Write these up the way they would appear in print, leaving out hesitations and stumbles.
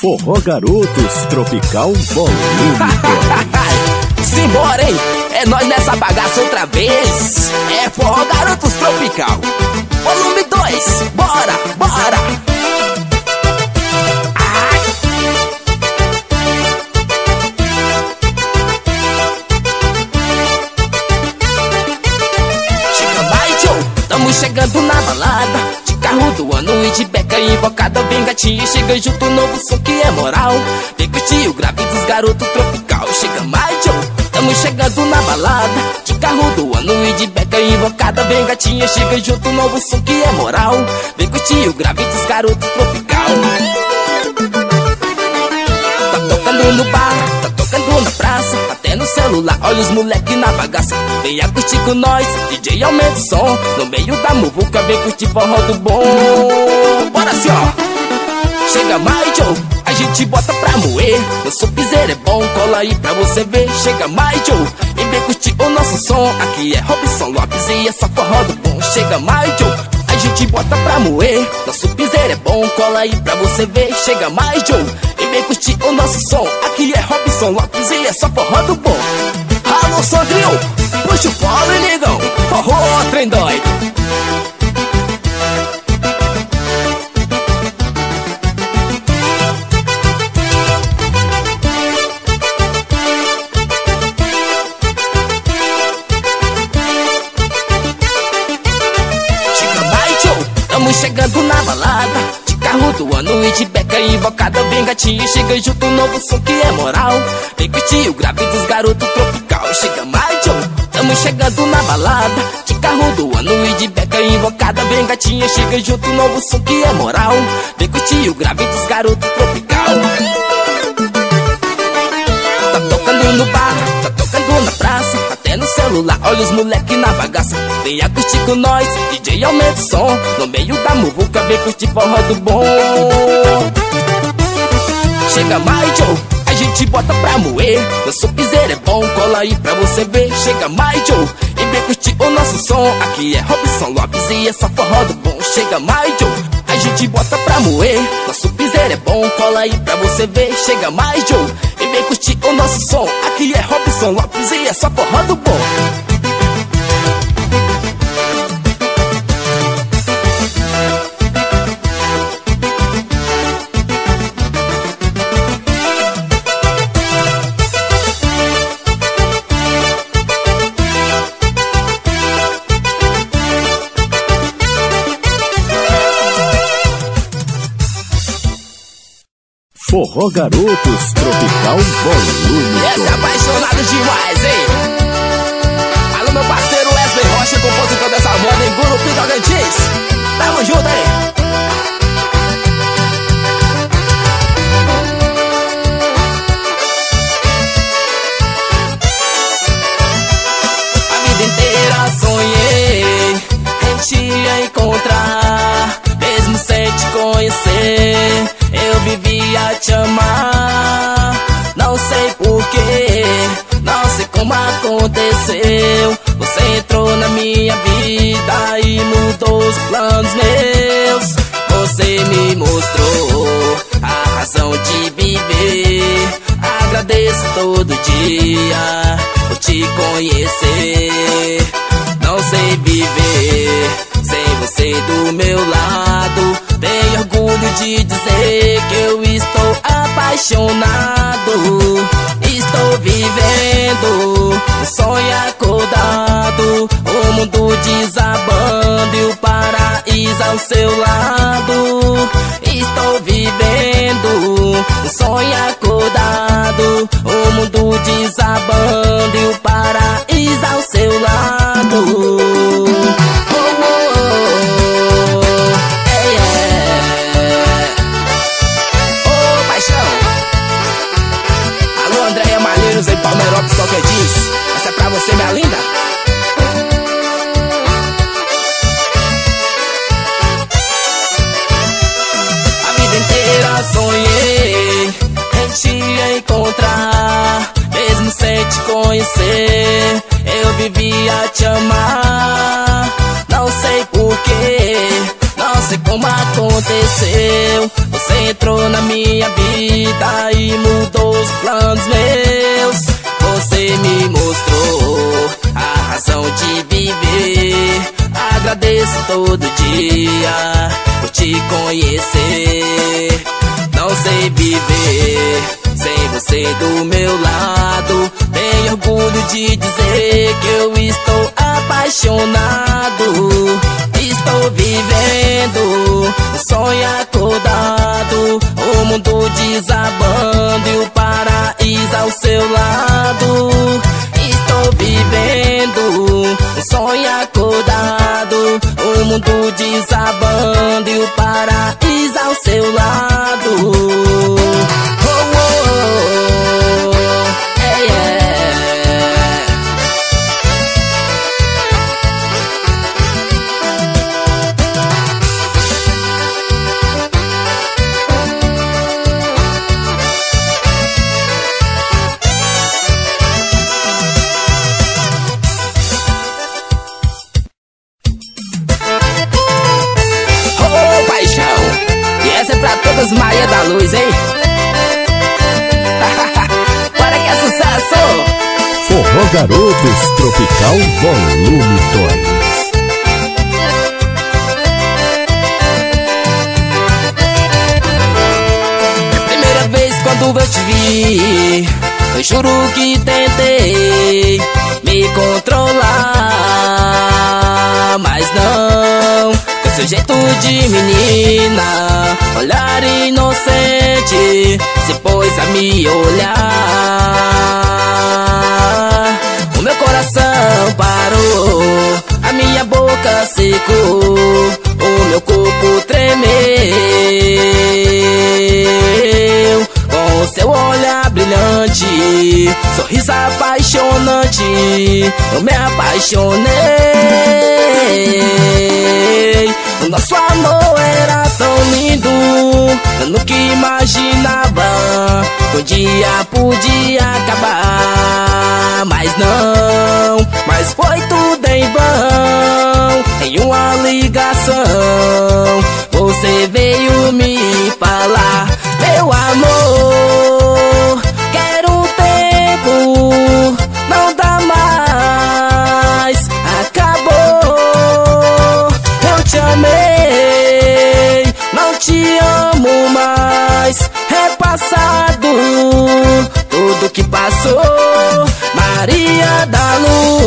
Forró Garotos Tropical Volume. Simbora, hein? É nós nessa bagaça outra vez. É Forró Garotos Tropical Volume 2. Bora, bora. Chega mais, Joe. Tamo chegando na balada. Carro do ano e de beca invocada. Vem gatinha, chega junto, novo som que é moral. Vem curtir o grave dos garotos tropical. Chega mais, Joe, tamo chegando na balada. De carro do ano e de beca invocada. Vem gatinha, chega junto, novo som que é moral. Vem curtir o grave dos garotos tropical. Tá tocando no bar, tá tocando na praça, até no celular, olha os moleque na bagaça. Venha curtir com nós, DJ aumenta o som. No meio da muvuca, vem curtir forró do bom. Bora assim, ó. Chega mais, Joe, a gente bota pra moer. Nosso piseiro é bom, cola aí pra você ver. Chega mais, Joe, e vem curtir o nosso som. Aqui é Robson Lopes e essa forró do bom. Chega mais, Joe, a gente bota pra moer. Nosso piseiro é bom, cola aí pra você ver. Chega mais, Joe, e vem curtir o nosso som. Aqui é Robson Lopes e essa forró do bom. Alô, Sandrinho, puxa o polo, negão. Forró, trem doido. Estamos chegando na balada, de carro do ano e de beca invocada. Vem gatinha, chega junto, novo som que é moral. Vem curtir o grave dos garotos tropical. Chega mais, Joe, estamos chegando na balada, de carro do ano e de beca invocada. Vem gatinha, chega junto, novo som que é moral. Vem curtir o grave dos garotos tropical. Tá tocando no bar, tá tocando na praça, até no celular, olha os moleque na bagaça. Venha curtir com nós, DJ aumenta o som. No meio da muvuca, vem curtir forró do bom. Chega mais, Joe, a gente bota pra moer. Nosso piseiro é bom, cola aí pra você ver. Chega mais, Joe, e vem curtir o nosso som. Aqui é Robson Lopes e essa forró do bom. Chega mais, Joe, a gente bota pra moer. Nosso piseiro é bom, cola aí pra você ver. Chega mais, Joe, e vem curtir o nosso som. Aqui é Robson Lopes e essa forró do bom. Forró Garotos Tropical Volume. Essa é apaixonada demais, hein? Alô, meu parceiro Wesley Rocha, compositor dessa moda em Gurupi Tocantins. Tamo junto aí. A vida inteira sonhei em te encontrar, mesmo sem te conhecer. Eu vivia te amar, não sei porquê, não sei como aconteceu. Você entrou na minha vida e mudou os planos meus. Você me mostrou a razão de viver. Agradeço todo dia por te conhecer. Não sei viver sem você do meu lado. Tenho orgulho de dizer que eu estou apaixonado. Estou vivendo um sonho acordado, o mundo desabando e o paraíso ao seu lado. Estou vivendo um sonho acordado, o mundo desabando e o paraíso ao seu lado. Em Palmeirópolis, Tocantins. Essa é pra você, minha linda. A vida inteira sonhei em te encontrar, mesmo sem te conhecer. Eu vivia te amar, não sei porquê, não sei como aconteceu. Você entrou na minha vida agradeço todo dia por te conhecer. Não sei viver sem você do meu lado. Tenho orgulho de dizer que eu estou apaixonado. Estou vivendo um sonho acordado, o mundo desabando e o paraíso ao seu lado. Estou vivendo um sonho acordado, o mundo desabando e o paraíso ao seu lado. Oh, oh, oh, yeah, yeah. Pra todas Maria da Luz, hein? Bora que é sucesso! Forró Garotos Tropical Volume 2. Primeira vez quando eu te vi, eu juro que tentei me controlar, mas não. Seu jeito de menina, olhar inocente, se pôs a me olhar. O meu coração parou, a minha boca secou, o meu corpo tremeu. Com seu olhar brilhante, sorriso apaixonante, eu me apaixonei. O nosso amor era tão lindo, eu nunca imaginava que um dia podia acabar. Mas não, mas foi tudo em vão. Em uma ligação, você veio me falar: meu amor, quero um tempo, não dá mais, acabou. Eu te amei, não te amo mais, é passado tudo que passou. Maria da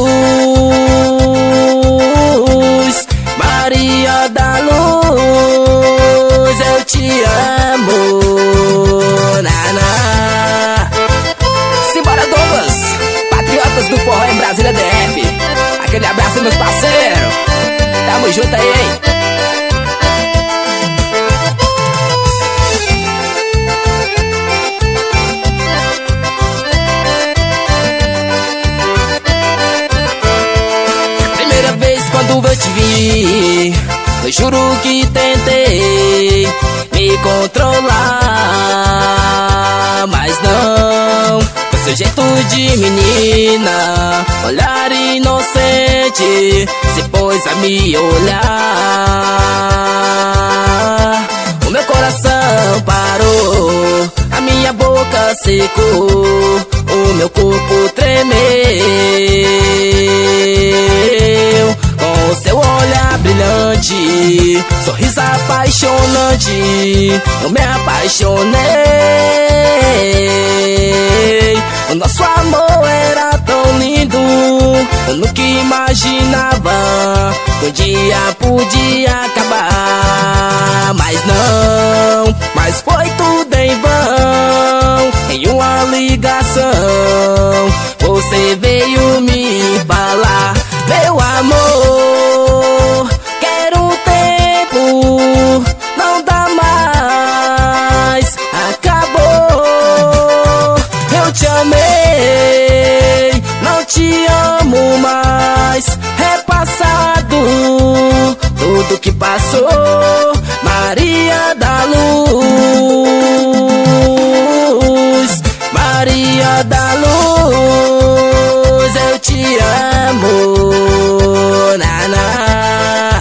Luz, Maria da Luz, eu te amo, naná. Simbora, Douglas, patriotas do forró em Brasília DF. Aquele abraço, meus parceiros. Tamo junto aí, hein? Primeira vez quando eu te vi, eu juro que tentei me controlar, mas não. Com seu jeito de menina, olhar inocente, se pôs a me olhar. O meu coração parou, a minha boca secou, o meu corpo tremeu. Com seu olhar brilhante, sorriso apaixonante, eu me apaixonei. O nosso amor era tão lindo, eu nunca imaginava que um dia podia acabar. Mas não, mas foi tudo em vão. Em uma ligação, você veio me falar: meu amor, quero um tempo, não dá mais, acabou. Eu te amei, não te amo mais, é passado tudo que passou. Maria da Luz, Maria da Luz, eu te amo, naná.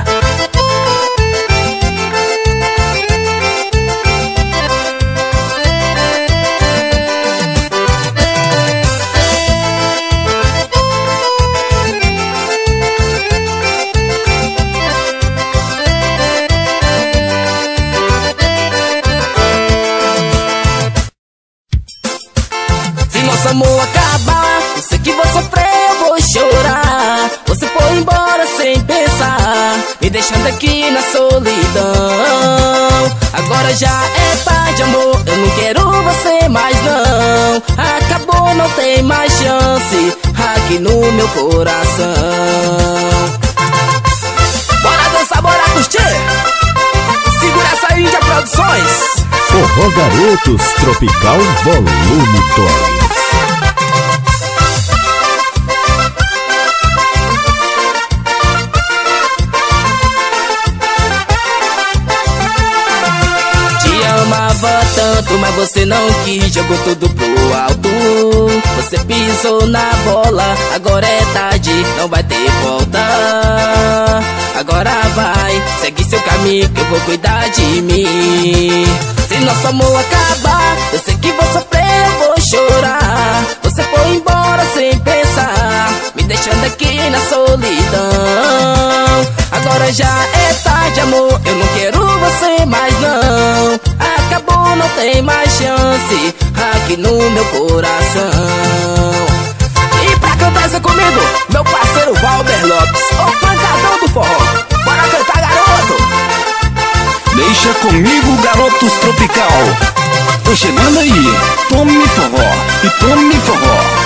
deixando aqui na solidão. Agora já é tarde, amor, eu não quero você mais não. Acabou, não tem mais chance aqui no meu coração. Bora dançar, bora curtir. Segura essa Índia Produções. Forró Garotos Tropical Volume 2. Amava tanto, mas você não quis, jogou tudo pro alto. Você pisou na bola, agora é tarde, não vai ter volta. Agora vai, segue seu caminho que eu vou cuidar de mim. Se nosso amor acabar, eu sei que vou sofrer, eu vou chorar. Você foi embora sem pensar, me deixando aqui na solidão. Agora já é tarde, amor, eu não quero você mais não. Acabou, não tem mais chance aqui no meu coração. E pra cantar essa comigo, meu parceiro Valber Lopes, o pancadão do forró. Bora cantar, garoto! Deixa comigo, Garotos Tropical. Tô chegando aí, tome forró e tome forró.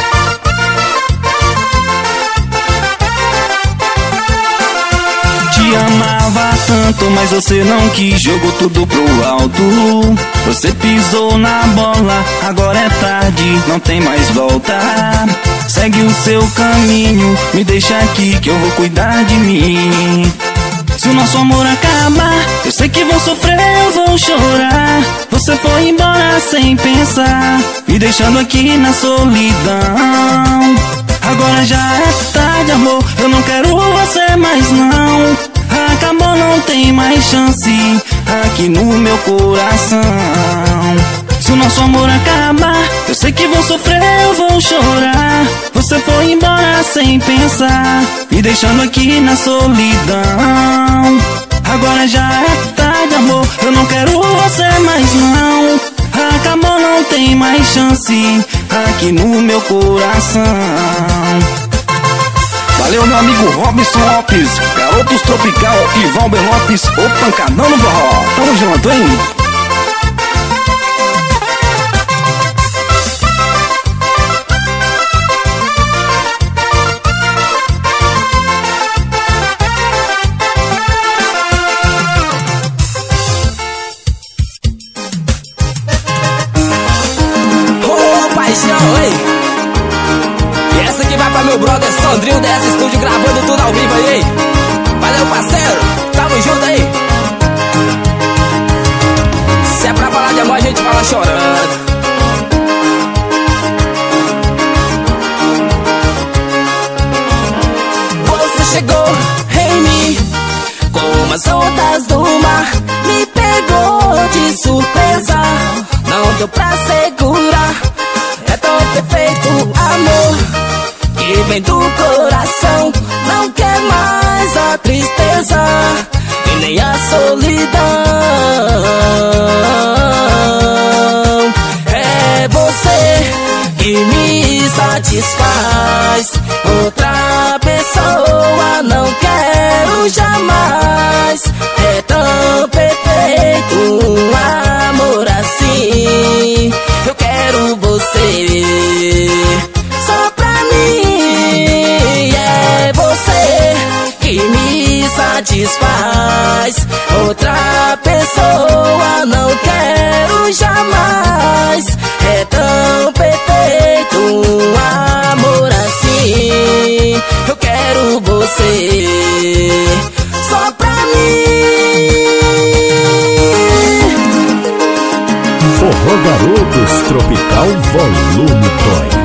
Te amava tanto, mas você não quis, jogou tudo pro alto. Você pisou na bola, agora é tarde, não tem mais volta. Segue o seu caminho, me deixa aqui que eu vou cuidar de mim. Se o nosso amor acabar, eu sei que vou sofrer, eu vou chorar. Você foi embora sem pensar, me deixando aqui na solidão. Agora já é tarde, amor, eu não quero você mais não. Acabou, não tem mais chance aqui no meu coração. Se o nosso amor acabar, eu sei que vou sofrer, eu vou chorar. Você foi embora sem pensar, me deixando aqui na solidão. Agora já é tarde, amor, eu não quero você mais não. Acabou, não tem mais chance aqui no meu coração. Valeu, meu amigo Robson Lopes, Garotos Tropical e Valber Lopes, o pancadão no forró. Tamo junto, hein? Meu brother Sandrinho dessa estúdio gravando tudo ao vivo aí. Valeu, parceiro, tamo junto aí. Se é pra falar de amor, a gente fala chorando. Você chegou em mim como as ondas do mar, me pegou de surpresa, não deu pra segurar. É tão perfeito amor que vem do coração, não quer mais a tristeza e nem a solidão. É você que me satisfaz, outra pessoa não quero jamais. É tão perfeito um amor assim, eu quero você só pra mim. É você que me satisfaz, outra pessoa não quero jamais. É tão perfeito um amor assim, eu quero você só pra mim. Forró Garotos Tropical Volume 2.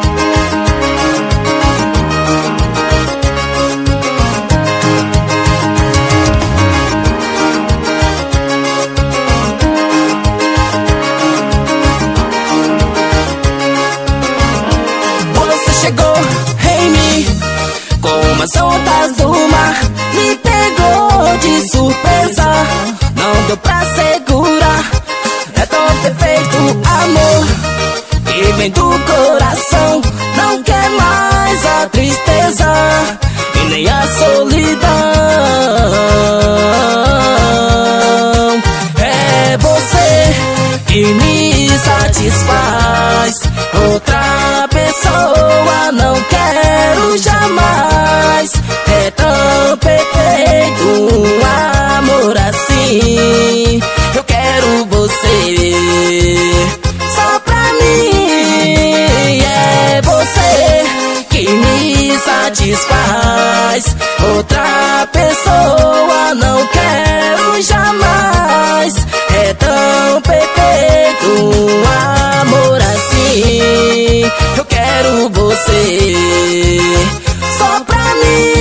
As ondas do mar me pegou de surpresa, não deu pra segurar. É tão perfeito amor que vem do coração, não quer mais a tristeza e nem a solidão. É você que me satisfaz. Outra pessoa não quero jamais. É tão perfeito um amor assim. Eu quero você só pra mim. É você que me satisfaz. Outra pessoa não quero jamais. É tão perfeito um amor assim. Eu quero você só pra mim.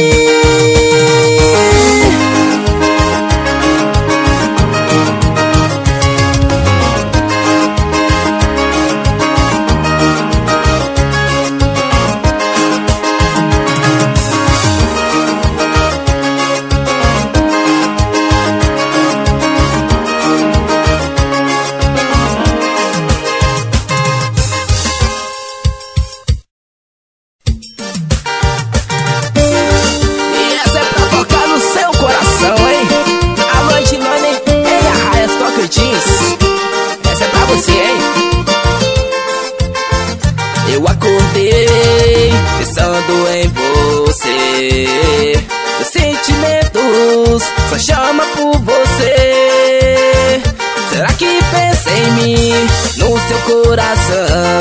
Eu acordei pensando em você. Meus sentimentos só chamam por você. Será que pensa em mim no seu coração?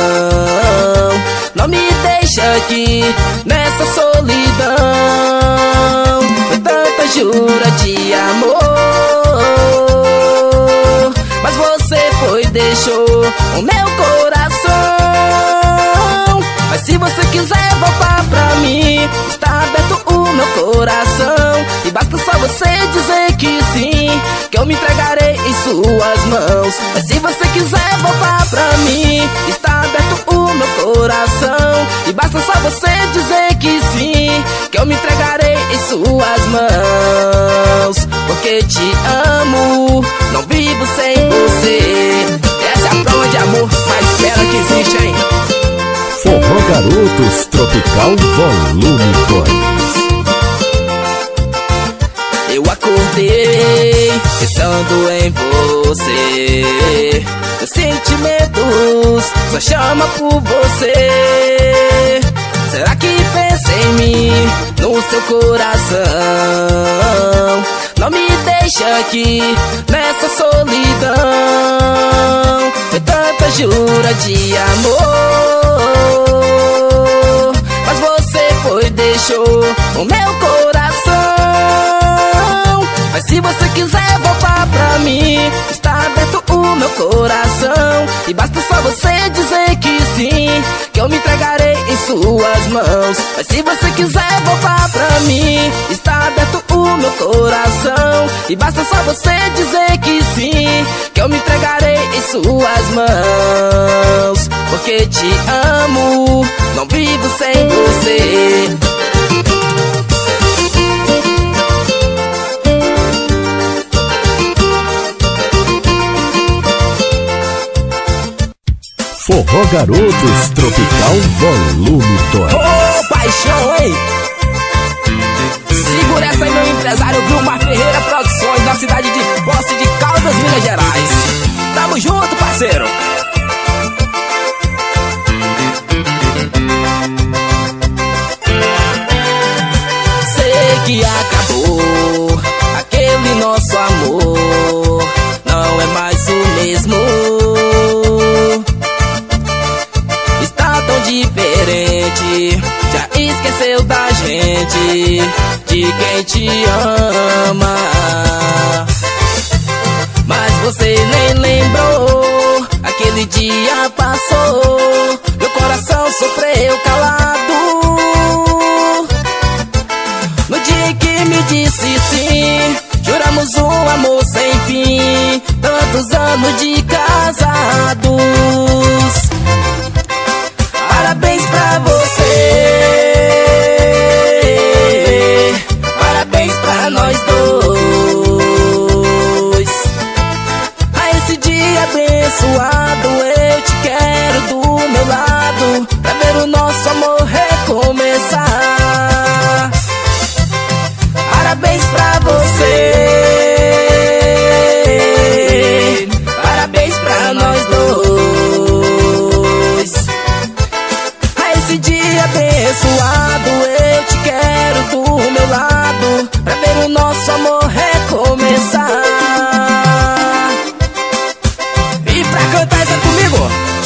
Não me deixa aqui nessa solidão. Foi tanta jura de amor, mas você foi e deixou o meu coração. Mas se você quiser voltar pra mim, está aberto o meu coração. E basta só você dizer que sim, que eu me entregarei em suas mãos. Mas se você quiser voltar pra mim, está aberto o meu coração. E basta só você dizer que sim, que eu me entregarei em suas mãos. Porque te amo, não vivo sem você. Essa é a prova de amor mais bela que existe, hein? Forró Garotos Tropical Volume 2. Eu acordei pensando em você. Meus sentimentos só chamam por você. Será que pensa em mim no seu coração? Não me deixa aqui nessa solidão. Foi tanta jura de amor, mas você foi e deixou o meu coração. Mas se você quiser voltar pra mim, está aberto o meu coração. E basta só você dizer que sim, que eu me entregarei em suas mãos. Mas se você quiser voltar pra mim, está aberto o meu coração. E basta só você dizer que sim, que eu me entregarei em suas mãos. Porque te amo, não vivo sem você. Forró Garotos Tropical Volume 2. Ô, paixão, hein? Segura essa aí, meu empresário Vilmar Ferreira Produções, da cidade de Posse de Caldas, Minas Gerais. Tamo junto, parceiro. Sei que acabou aquele nosso amor, não é mais o mesmo. Está tão diferente, já esqueceu da gente, de quem te ama. Mas você nem lembrou, aquele dia passou, meu coração sofreu calado. No dia que me disse sim, juramos um amor sem fim, tantos anos de casados. Parabéns pra você, parabéns pra nós dois. A esse dia abençoado, eu te quero do meu lado, pra ver o nosso amor recomeçar. Parabéns pra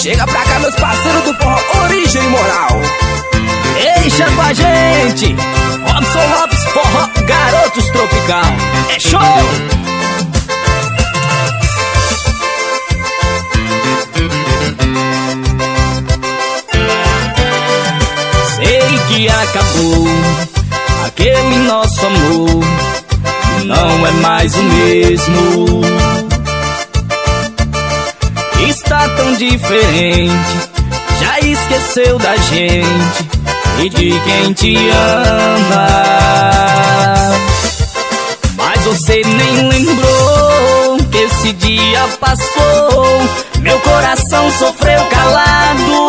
Chega pra cá, meus parceiros do forró, origem e moral. Deixa com a gente, Robson Lopes, Forró Garotos Tropical. É show! Sei que acabou aquele nosso amor, não é mais o mesmo. Está tão diferente, já esqueceu da gente e de quem te ama. Mas você nem lembrou que esse dia passou, meu coração sofreu calado.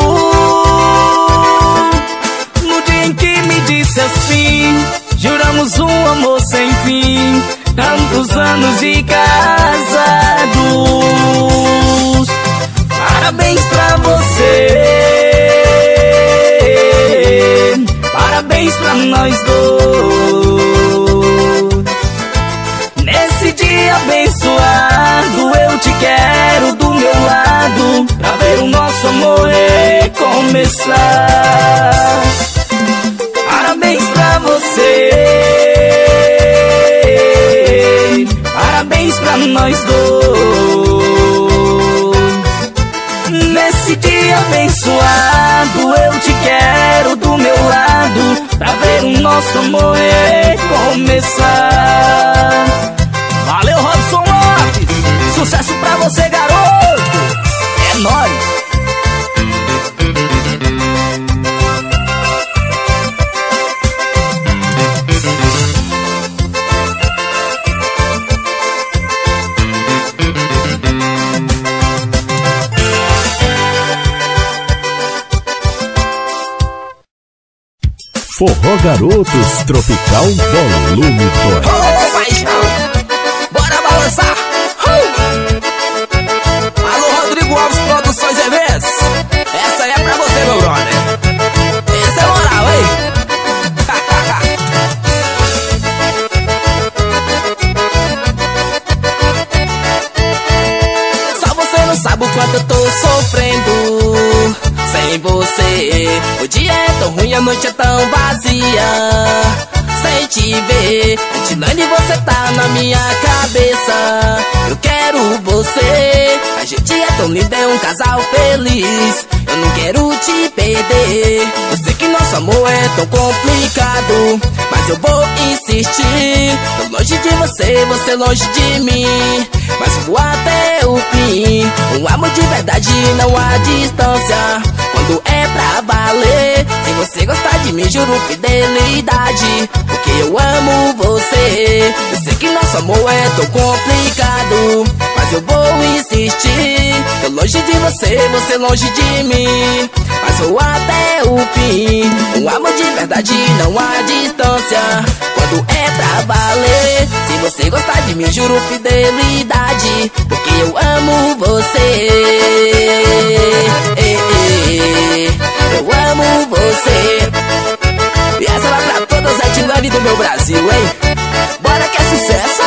No dia em que me disse assim, juramos um amor sem fim, tantos anos de casados. Parabéns pra você, parabéns pra nós dois. Nesse dia abençoado, eu te quero do meu lado, pra ver o nosso amor recomeçar. Parabéns pra você, parabéns pra nós dois. Nesse dia abençoado, eu te quero do meu lado, pra ver o nosso amor recomeçar. Valeu, Robson Lopes, sucesso pra você, garoto. É nóis. Forró Garotos Tropical Volume 2. Ô, paixão, bora balançar. Alô, Rodrigo Alves Produções Eventos, essa é pra você, meu brother. Essa é moral, hein? Só você não sabe o quanto eu tô sofrendo sem você. O dia é tão ruim, a noite é tão vazia sem te ver. Antilane, você tá na minha cabeça. Eu quero você, a gente é tão lindo, é um casal feliz. Eu não quero te perder. Eu sei que nosso amor é tão complicado, mas eu vou insistir. Tô longe de você, você longe de mim, mas vou até o fim. Um amor de verdade, não há distância, quando é pra valer. Se você gostar de mim, juro fidelidade, porque eu amo você. Eu sei que nosso amor é tão complicado, mas eu vou insistir. Tô longe de você, você longe de mim, mas vou até o fim. Um amor de verdade, não há distância, quando é pra valer. Se você gostar de mim, juro fidelidade, porque eu amo você. Eu amo você. E essa vai pra todas as Edilane do meu Brasil, hein? Bora que é sucesso!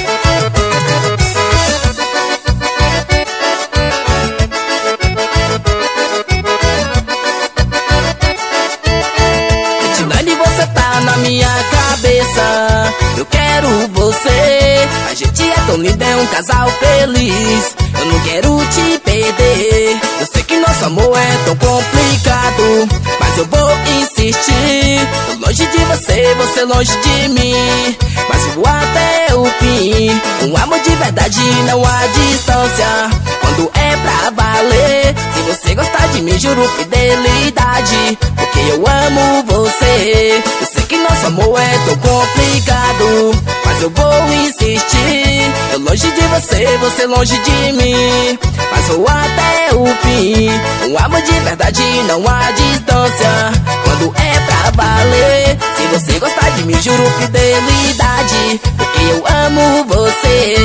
Edilane, você tá na minha cabeça. Eu quero você, a gente é tão lindo, é um casal feliz. Eu não quero te perder. Eu sei que nosso amor é tão complicado, mas eu vou insistir. Tô longe de você, você longe de mim, mas vou até o fim. Um amor de verdade, não há distância, quando é pra valer. Se você gostar de mim, juro fidelidade, porque eu amo você. Eu sei que nosso amor é tão complicado, mas eu vou insistir. Eu longe de você, você longe de mim, mas vou até o fim. Um amor de verdade, não há distância, quando é pra valer. Se você gostar de mim, juro fidelidade, porque eu amo você.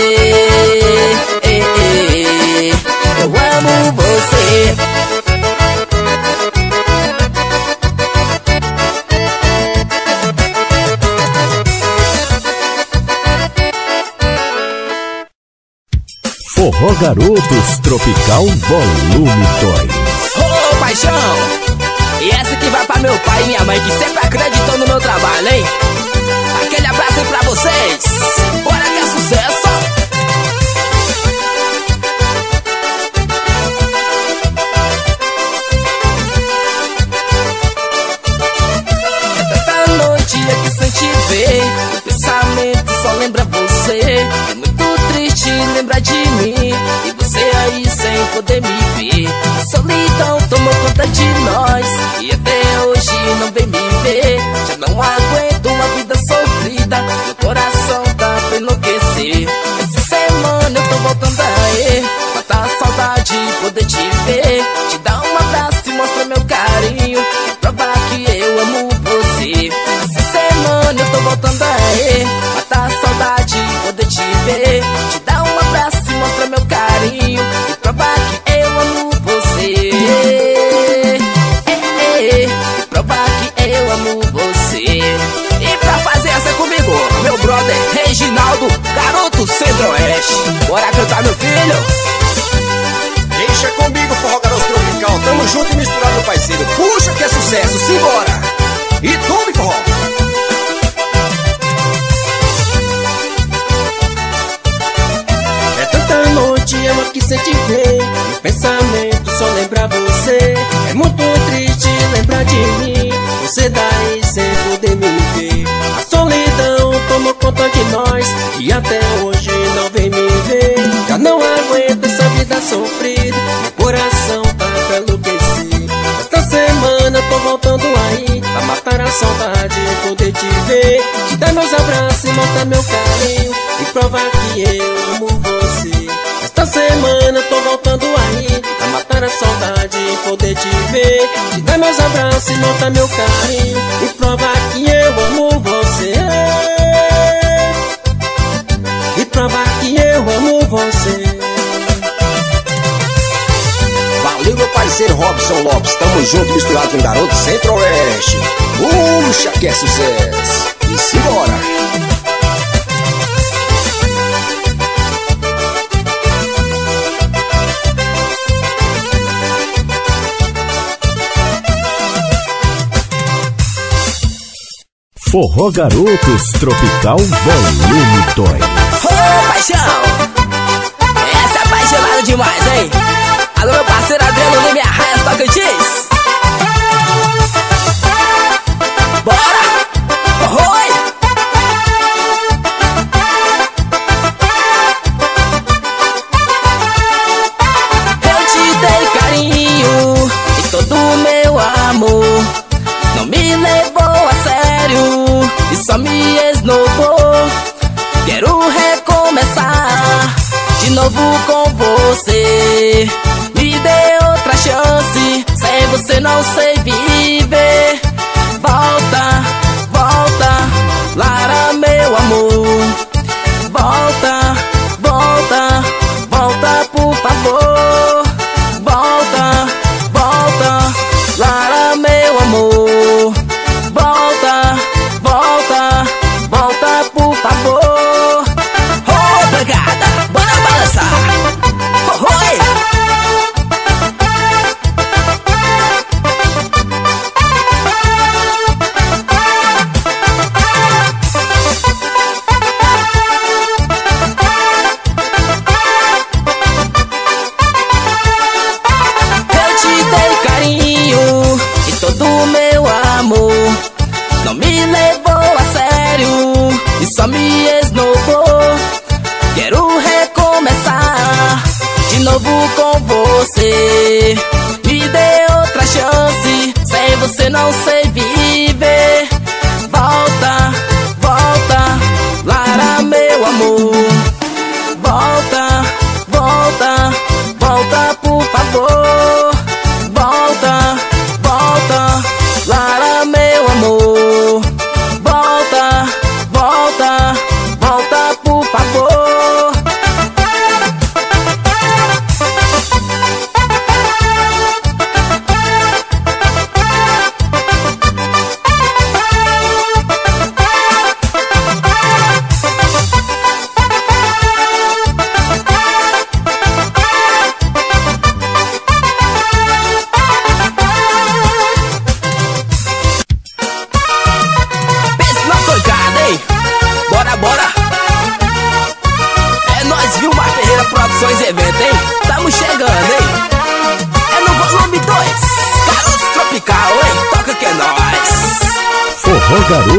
Eu amo você. Forró Garotos Tropical Volume 2. Ô, paixão! E essa aqui vai pra meu pai e minha mãe, que sempre acreditou no meu trabalho, hein? Aquele abraço aí pra vocês. Bora que é sucesso! Tanta noite aqui sem te ver, o pensamento só lembra você. É muito triste lembrar de mim e você aí sem poder me ver. A solidão tomou conta de nós e até hoje não vem me ver. Já não aguento uma vida sofrida, meu coração tá pra enlouquecer. Essa semana eu tô voltando aí, matar a saudade e poder te ver. Te dar um abraço e mostrar meu carinho e provar que eu amo você. Essa semana eu tô voltando aí, matar a saudade e poder te ver. Te dar um abraço e mostrar meu carinho e provar que eu amo você. E provar que eu amo você. E pra fazer essa comigo, meu brother Reginaldo, garoto Centro-Oeste. Bora cantar, meu filho. Deixa comigo, Forró Garoto Tropical. Tamo junto e misturado, parceiro. Puxa que é sucesso, simbora. E tome, forró. É tanta noite eu aqui sem te ver, meu pensamento só lembra você. É muito triste lembrar de mim, você daí sem poder me ver. A solidão tomou conta de nós e até hoje não vem me ver. Já não aguento essa vida sofrida, meu coração tá pra enlouquecer. Esta semana eu tô voltando aí, pra matar a saudade e poder te ver. Te dar meus abraços e mostrar meu carinho e provar que eu amo você. Esta semana eu tô voltando aí, pra matar a saudade e poder te ver. Te dar meus abraços e mostrar meu carinho e provar que eu amo você. E provar que eu amo você. Valeu, meu parceiro Robson Lopes. Tamo junto, misturado com Garoto Centro-Oeste. Puxa que é sucesso. E simbora. Forró Garotos Tropical Volume 2. Ô, paixão! Essa é apaixonada demais, hein? Alô, meu parceiro Adriano Lima e Arraias Tocantins. Bora! Oi! Eu te dei carinho e todo o meu amor. Não me levou a sério e só me esnobou. Quero recomeçar de novo com você. Me dê outra chance, sem você não sei viver. Volta, volta, Lara, meu amor. Volta, volta, volta, por favor. Volta, volta, Lara, meu amor. Volta, volta, volta, por favor. Oh, pegada, bora balançar. Oh, oi.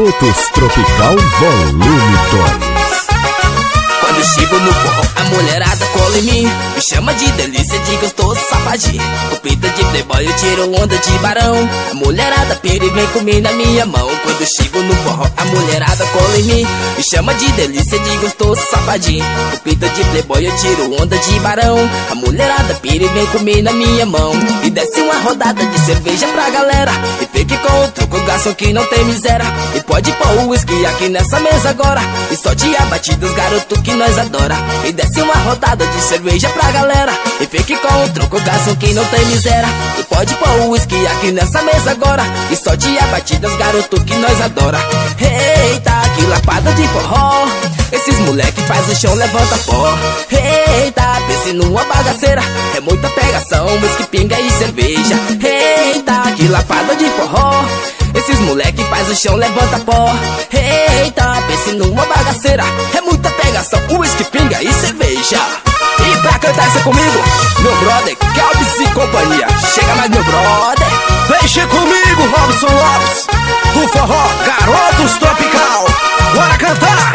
Garotos Tropical Volume 2. Quando chego no forró, a mulherada cola em mim, me chama de delícia, de gostoso safadinho. Com pinta de playboy eu tiro onda de barão, a mulherada pira e vem comigo na minha mão. Quando chego no forró, a mulherada cola em mim, me chama de delícia, de gostoso safadinho. Com pinta de playboy eu tiro onda de barão, a mulherada pira e vem comigo na minha mão. E desce uma rodada de cerveja pra galera, e fique com o troco, garçom que não tem miséria. E pode pôr o whisky aqui nessa mesa agora, e solte a batida dos garotos que nós adora. E desce uma rodada de cerveja pra galera, e fique com o troco, garçom que não tem miséria. E pode pôr o whisky aqui nessa mesa agora, e solte a batida dos garotos que nós adora. Eita, que lapada de forró, esses moleque faz o chão, levanta pó. Eita, pense numa bagaceira, é muita pegação, whisky, pinga e cerveja. Eita, que lapada de forró, esses moleque faz o chão, levanta pó. Eita, pense numa bagaceira, é muita pegação, whisky, pinga e cerveja. E pra cantar essa comigo, meu brother, Kelvis e companhia. Chega mais, meu brother. Deixa comigo, Robson Lopes, o forró Garotos Tropical. Bora cantar!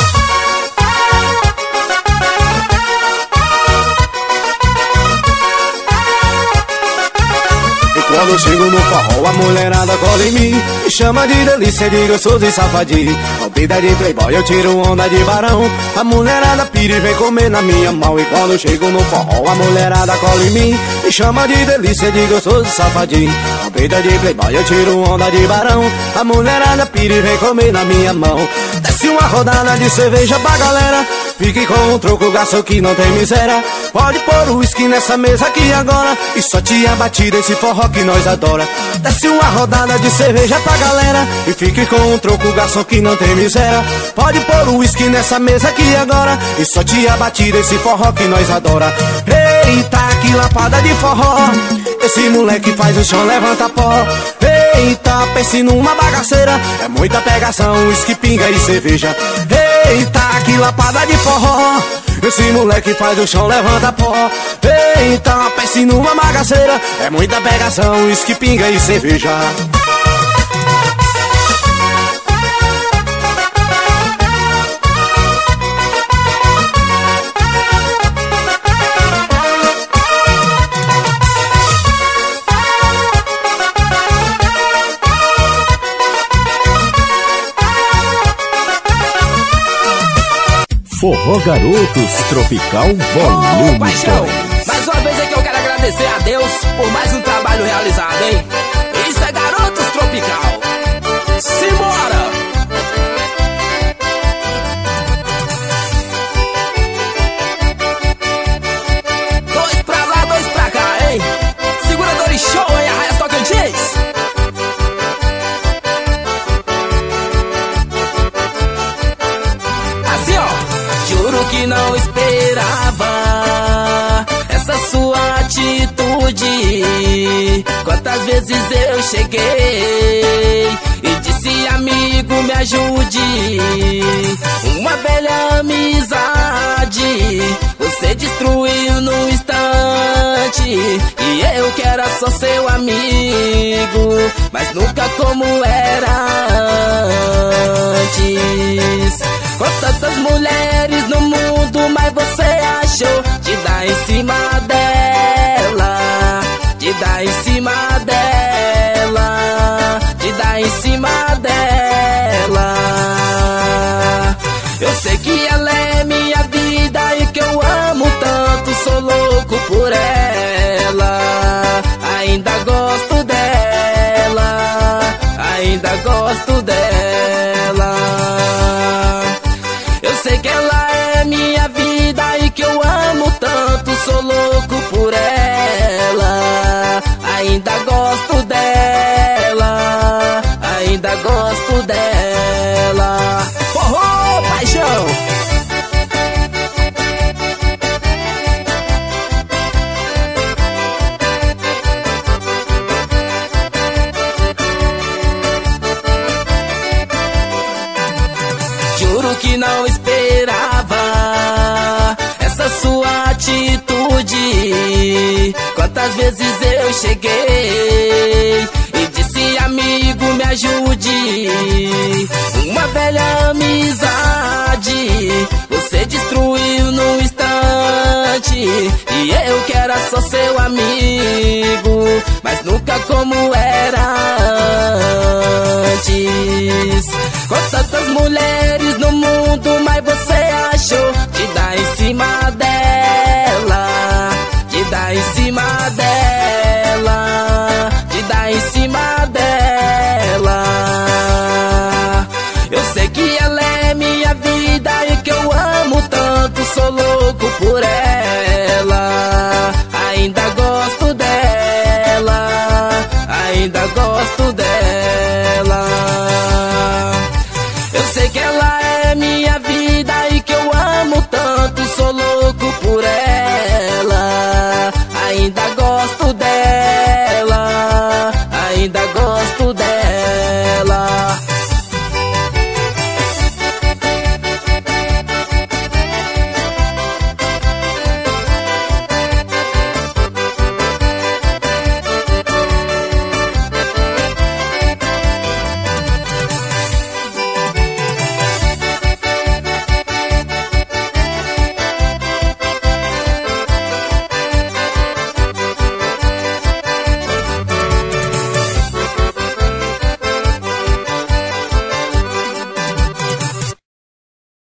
Quando eu chego no forró, a mulherada cola em mim, me chama de delícia, de gostoso e safadinho. Com pinta de playboy eu tiro onda de barão, a mulherada pira e vem comer na minha mão. E quando eu chego no forró, a mulherada cola em mim, me chama de delícia, de gostoso e safadinho. Com pinta de playboy eu tiro onda de barão, a mulherada pira e vem comer na minha mão. Desce uma rodada de cerveja pra galera, fique com o troco, garçom que não tem miséria. Pode pôr o whisky nessa mesa aqui agora, e só te abatir esse forró que nós adora. Desce uma rodada de cerveja pra galera, e fique com o troco, garçom que não tem miséria. Pode pôr o whisky nessa mesa aqui agora, e só te abatir esse forró que nós adora. Eita, que lapada de forró, esse moleque faz o chão, levanta pó. Eita, pense numa bagaceira, é muita pegação, whisky, pinga e cerveja. Eita, que lapada de forró, esse moleque faz o chão, levanta pó. Eita, pense numa bagaceira, é muita pegação, whisky, pinga e cerveja. Forró Garotos Tropical Volume 2. Mais uma vez é que eu quero agradecer a Deus por mais um trabalho realizado, hein? Isso é Garotos Tropical. Simbora! Dois pra lá, dois pra cá, hein? Segura dor e show, hein? Arraias Tocantins. Assim, ó. Juro que não esperava essa sua atitude. Quantas vezes eu cheguei e disse, amigo, me ajude. Uma velha amizade você destruiu num instante, e eu que era só seu amigo, mas nunca como era antes. Com tantas mulheres no mundo, mas você achou de dar em cima dela, de dar em cima dela, de dar em cima dela. Eu sei que ela é minha vida e que eu amo tanto, sou louco por ela. Ainda gosto dela, ainda gosto dela. Eu sei que ela é minha vida e que eu amo tanto, sou louco por ela. Ainda gosto dela, ainda gosto dela. Forró, paixão! Juro que não esperava essa sua atitude. Quantas vezes eu cheguei e disse, amigo, me ajude. ajude. Uma velha amizade você destruiu num instante, e eu que era só seu amigo, mas nunca como era antes. Com tantas mulheres no mundo, mas você achou de dar em cima dela, de dar em cima dela, de dar em cima dela. Eu sei que ela é minha vida e que eu amo tanto, sou louco por